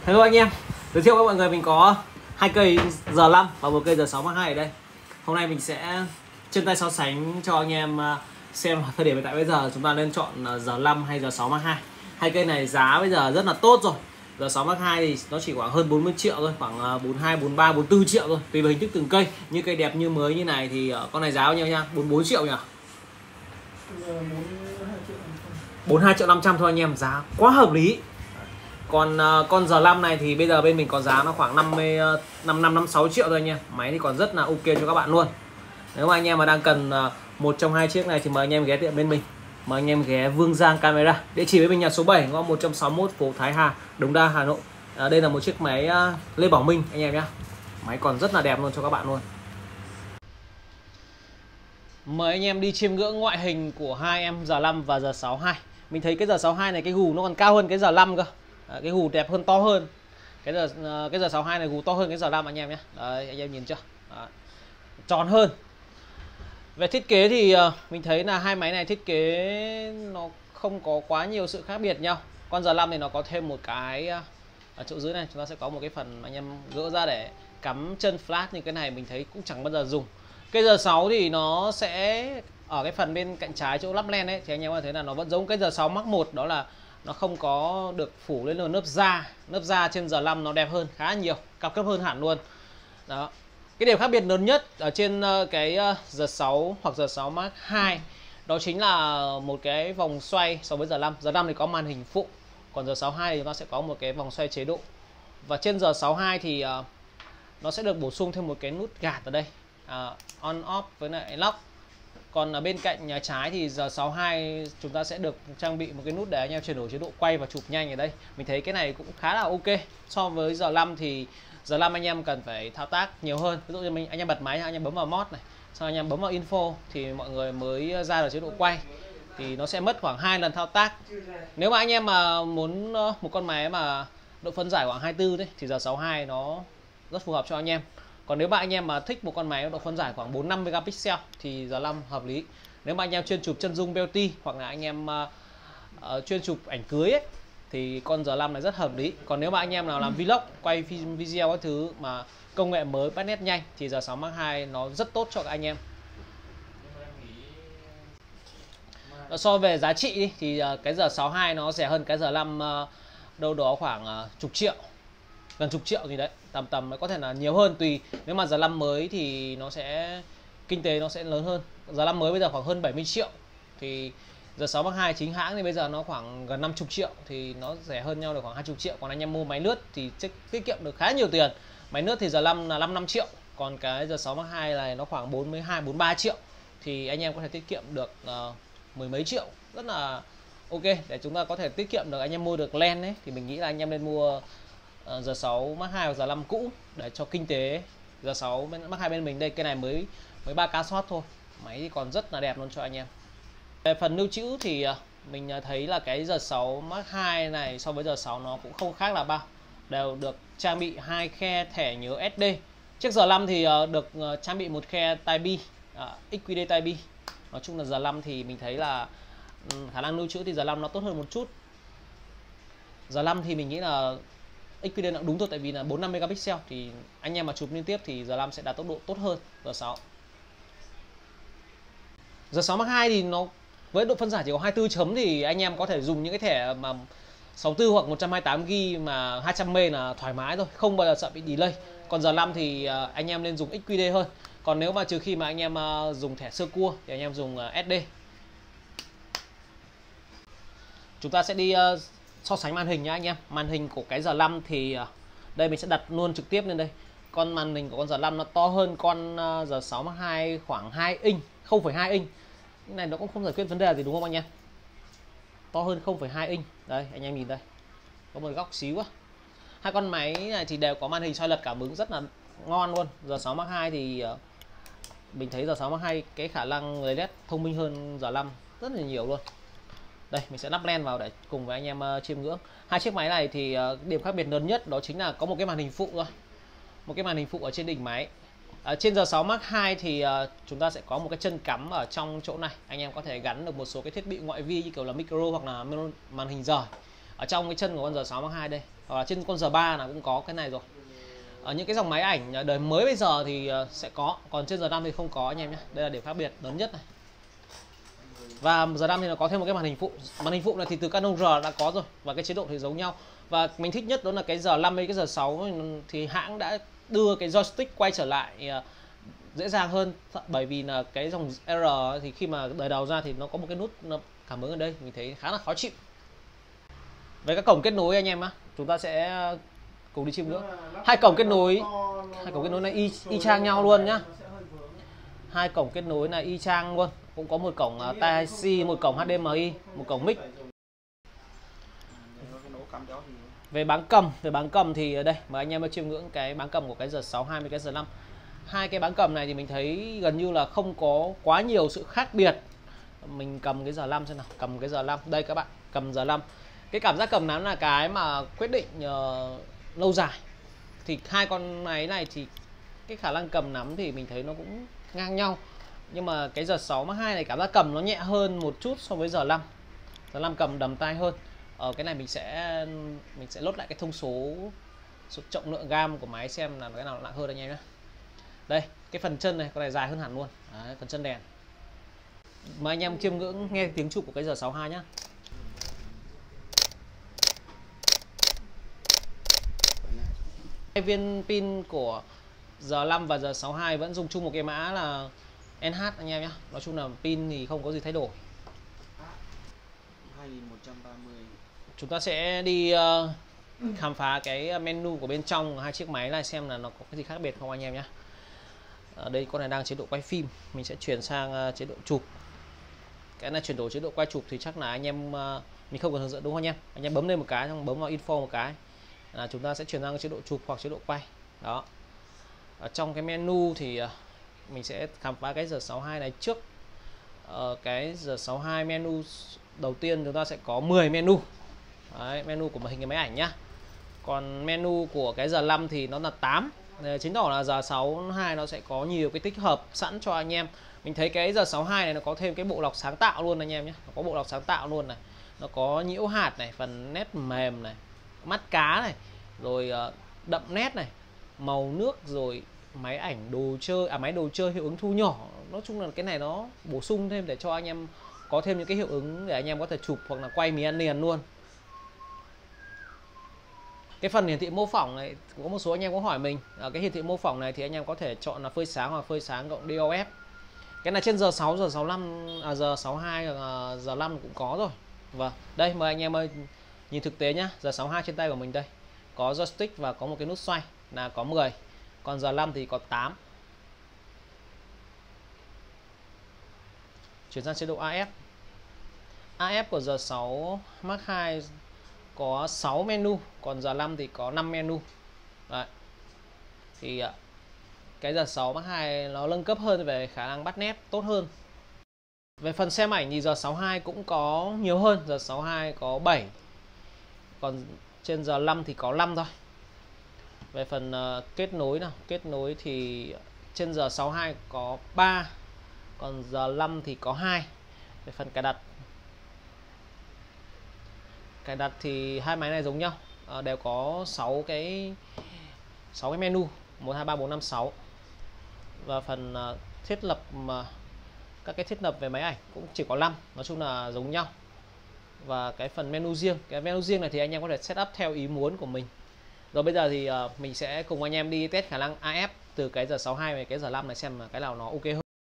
Hello anh em, giới thiệu với mọi người mình có hai cây R5 và một cây R6 Mark II ở đây. Hôm nay mình sẽ chân tay so sánh cho anh em xem thời điểm hiện tại bây giờ chúng ta nên chọn R5 hay R6 Mark II. Hai cây này giá bây giờ rất là tốt rồi. R6 Mark II thì nó chỉ khoảng hơn 40 triệu thôi, khoảng 42, 43, 44 triệu thôi, tùy vào hình thức từng cây. Như cây đẹp như mới như này thì con này giá bao nhiêu nha? 44 triệu nhỉ? 42 triệu 500 thôi anh em, giá quá hợp lý. Còn con R5 này thì bây giờ bên mình có giá nó khoảng 56 triệu thôi anh em. Máy thì còn rất là ok cho các bạn luôn. Nếu mà anh em mà đang cần một trong hai chiếc này thì mời anh em ghé tiệm bên mình. Mời anh em ghé Vương Giang Camera. Địa chỉ bên mình nhà số 7, ngõ 161 phố Thái Hà, Đống Đa, Hà Nội. Đây là một chiếc máy Lê Bảo Minh anh em nhé. Máy còn rất là đẹp luôn cho các bạn luôn. Mời anh em đi chiêm ngưỡng ngoại hình của hai em R5 và R62. Mình thấy cái R62 này cái gù nó còn cao hơn cái R5 cơ. Cái gù đẹp hơn, to hơn. Cái R62 này gù to hơn cái R5 anh em nhé. Đấy, anh em nhìn chưa? Đấy. Tròn hơn. Về thiết kế thì mình thấy là hai máy này thiết kế nó không có quá nhiều sự khác biệt nhau. Con R5 thì nó có thêm một cái ở chỗ dưới này chúng ta sẽ có một cái phần anh em gỡ ra để cắm chân flash, như cái này mình thấy cũng chẳng bao giờ dùng. Cây R6 thì nó sẽ ở cái phần bên cạnh trái chỗ lắp len ấy, thì anh em có thấy là nó vẫn giống cái R6 Mark 1, đó là nó không có được phủ lên là lớp da trên R5 nó đẹp hơn khá nhiều, cao cấp hơn hẳn luôn. Đó. Cái điểm khác biệt lớn nhất ở trên cái R6 hoặc R6 Mark II đó chính là một cái vòng xoay so với R5. R5 thì có màn hình phụ, còn R62 thì nó sẽ có một cái vòng xoay chế độ. Và trên R62 thì nó sẽ được bổ sung thêm một cái nút gạt ở đây, on off với lại lock. Còn ở bên cạnh nhà trái thì R62 chúng ta sẽ được trang bị một cái nút để anh em chuyển đổi chế độ quay và chụp nhanh ở đây. Mình thấy cái này cũng khá là ok. So với R5 thì R5 anh em cần phải thao tác nhiều hơn. Ví dụ như anh em bật máy, anh em bấm vào mod này, sau anh em bấm vào info thì mọi người mới ra được chế độ quay. Thì nó sẽ mất khoảng 2 lần thao tác. Nếu mà anh em mà muốn một con máy mà độ phân giải khoảng 24 đấy thì R62 nó rất phù hợp cho anh em. Còn nếu mà anh em mà thích một con máy độ phân giải khoảng 4-5 megapixel thì R5 hợp lý. Nếu mà anh em chuyên chụp chân dung beauty hoặc là anh em chuyên chụp ảnh cưới ấy, thì con R5 này rất hợp lý. Còn nếu mà anh em nào làm vlog, quay video các thứ mà công nghệ mới, bắt nét nhanh thì R6 Mark II nó rất tốt cho các anh em. So về giá trị thì cái R62 nó rẻ hơn cái R5 đâu đó khoảng chục triệu, gần chục triệu gì đấy, tầm có thể là nhiều hơn tùy. Nếu mà R5 mới thì nó sẽ kinh tế nó sẽ lớn hơn. R5 mới bây giờ khoảng hơn 70 triệu thì R6 Mark II chính hãng thì bây giờ nó khoảng gần 50 triệu, thì nó rẻ hơn nhau được khoảng 20 triệu. Còn anh em mua máy lướt thì tiết kiệm được khá nhiều tiền. Máy lướt thì R5 là 55 triệu, còn cái R6 Mark II này nó khoảng 42, 43 triệu, thì anh em có thể tiết kiệm được mười mấy triệu, rất là ok. Để chúng ta có thể tiết kiệm được, anh em mua được len ấy, thì mình nghĩ là anh em nên mua R6 Mark II hoặc R5 cũ để cho kinh tế. R6 Mark II bên mình đây, cái này mới 3K shot thôi, máy thì còn rất là đẹp luôn cho anh em. Về phần lưu trữ thì mình thấy là cái R6 Mark II này so với R6 nó cũng không khác là bao, đều được trang bị hai khe thẻ nhớ SD. Chiếc R5 thì được trang bị một khe Tai bi, XQD Tai bi. Nói chung là R5 thì mình thấy là khả năng lưu trữ thì R5 nó tốt hơn một chút. R5 thì mình nghĩ là XQD nó đúng thôi, tại vì là 4-5 megapixel thì anh em mà chụp liên tiếp thì R5 sẽ đạt tốc độ tốt hơn R6. R6 Mark II thì nó với độ phân giải chỉ có 24 chấm thì anh em có thể dùng những cái thẻ mà 64 hoặc 128GB mà 200M là thoải mái rồi, không bao giờ sợ bị delay. Còn R5 thì anh em nên dùng XQD hơn. Còn nếu mà trừ khi mà anh em dùng thẻ sơ cua thì anh em dùng SD. Chúng ta sẽ đi so sánh màn hình nhá anh em. Màn hình của cái R5 thì đây mình sẽ đặt luôn trực tiếp lên đây. Con màn hình của con R5 nó to hơn con R6 Mark II khoảng 2 inch, 0,2 inch. Cái này nó cũng không giải quyết vấn đề gì đúng không anh em? To hơn 0,2 inch. Đây anh em nhìn đây, có một góc xíu quá. Hai con máy này thì đều có màn hình xoay lật cảm ứng rất là ngon luôn. R6 Mark II thì mình thấy R6 Mark II cái khả năng lấy led thông minh hơn R5 rất là nhiều luôn. Đây mình sẽ lắp len vào để cùng với anh em chiêm ngưỡng. Hai chiếc máy này thì điểm khác biệt lớn nhất đó chính là có một cái màn hình phụ thôi, một cái màn hình phụ ở trên đỉnh máy. Trên R6 Mark II thì chúng ta sẽ có một cái chân cắm ở trong chỗ này, anh em có thể gắn được một số cái thiết bị ngoại vi như kiểu là micro hoặc là màn hình rời. ở trong cái chân của con R6 Mark II đây, hoặc là trên con R3 là cũng có cái này rồi. Ở những cái dòng máy ảnh đời mới bây giờ thì sẽ có, còn trên R5 thì không có anh em nhé. Đây là điểm khác biệt lớn nhất này. Và R5 thì nó có thêm một cái màn hình phụ. Màn hình phụ này thì từ Canon R đã có rồi, và cái chế độ thì giống nhau. Và mình thích nhất đó là cái R5 với cái R6 thì hãng đã đưa cái joystick quay trở lại dễ dàng hơn, bởi vì là cái dòng R thì khi mà đời đầu ra thì nó có một cái nút cảm ứng ở đây, mình thấy khá là khó chịu. Về các cổng kết nối anh em á, chúng ta sẽ cùng đi chiêm ngưỡng. Hai cổng kết nối này y chang nhau luôn nhá. Hai cổng kết nối là y chang luôn, cũng có một cổng Type-C, một cổng HDMI, một cổng mic. Về báng cầm thì ở đây mời anh em chiêm ngưỡng cái báng cầm của cái R62 với cái R5. Hai cái báng cầm này thì mình thấy gần như là không có quá nhiều sự khác biệt. Mình cầm cái R5 xem nào, cầm cái R5 đây các bạn, cầm R5. Cái cảm giác cầm nắm là cái mà quyết định lâu dài. Thì hai con máy này thì cái khả năng cầm nắm thì mình thấy nó cũng ngang nhau. Nhưng mà cái R6 Mark II này cảm giác cầm nó nhẹ hơn một chút so với R5. R5 cầm đầm tay hơn. Ở cái này mình sẽ lốt lại cái thông số trọng lượng gam của máy xem là cái nào nặng hơn anh em nhé. Đây, cái phần chân này, con này dài hơn hẳn luôn. Đấy, phần chân đèn. Mà anh em chiêm ngưỡng nghe tiếng chụp của cái R62 nhá. Hai viên pin của R5 và R62 vẫn dùng chung một cái mã là NH anh em nhé. Nói chung là pin thì không có gì thay đổi. 2130. Chúng ta sẽ đi khám phá cái menu của bên trong hai chiếc máy này xem là nó có cái gì khác biệt không anh em nhé. Ở đây con này đang chế độ quay phim, mình sẽ chuyển sang chế độ chụp. Cái này chuyển đổi chế độ quay chụp thì chắc là anh em mình không cần hướng dẫn đúng không anh em? Anh em bấm lên một cái, xong bấm vào info một cái là chúng ta sẽ chuyển sang chế độ chụp hoặc chế độ quay. Đó. Ở trong cái menu thì mình sẽ khám phá cái R62 này trước. Cái R62 menu đầu tiên chúng ta sẽ có 10 menu. Đấy, menu của màn hình cái máy ảnh nhá. Còn menu của cái R5 thì nó là 8. Chính tỏ là R62 nó sẽ có nhiều cái tích hợp sẵn cho anh em. Mình thấy cái R62 này nó có thêm cái bộ lọc sáng tạo luôn anh em nhé. Nó có bộ lọc sáng tạo luôn này. Nó có nhiễu hạt này, phần nét mềm này, mắt cá này, rồi đậm nét này, màu nước, rồi máy ảnh đồ chơi, máy đồ chơi hiệu ứng thu nhỏ. Nói chung là cái này nó bổ sung thêm để cho anh em có thêm những cái hiệu ứng để anh em có thể chụp hoặc là quay mì ăn liền luôn. Cái phần hiển thị mô phỏng này có một số anh em có hỏi mình, cái hiển thị mô phỏng này thì anh em có thể chọn là phơi sáng hoặc phơi sáng cộng DOF. Cái này trên R6, R65, R62, R5 cũng có rồi. Vâng, đây mời anh em ơi nhìn thực tế nhá. R62 trên tay của mình đây có joystick và có một cái nút xoay là có 10. Còn R5 thì có 8. Chuyển sang chế độ AF. AF của R6 Mark II có 6 menu, còn R5 thì có 5 menu. Đấy. Thì cái R6 Mark II nó nâng cấp hơn về khả năng bắt nét tốt hơn. Về phần xem ảnh thì R62 cũng có nhiều hơn, R62 có 7. Còn trên R5 thì có 5 thôi. Về phần kết nối nào, kết nối thì trên R62 có 3, còn R5 thì có 2. Về phần cài đặt thì hai máy này giống nhau, đều có 6 cái menu 1 2 3 4 5 6. Và phần thiết lập các cái thiết lập về máy ảnh cũng chỉ có 5, nói chung là giống nhau. Và cái phần menu riêng, cái menu riêng này thì anh em có thể setup theo ý muốn của mình. Rồi bây giờ thì mình sẽ cùng anh em đi test khả năng AF từ cái R62 và cái R5 này xem là cái nào nó ok hơn.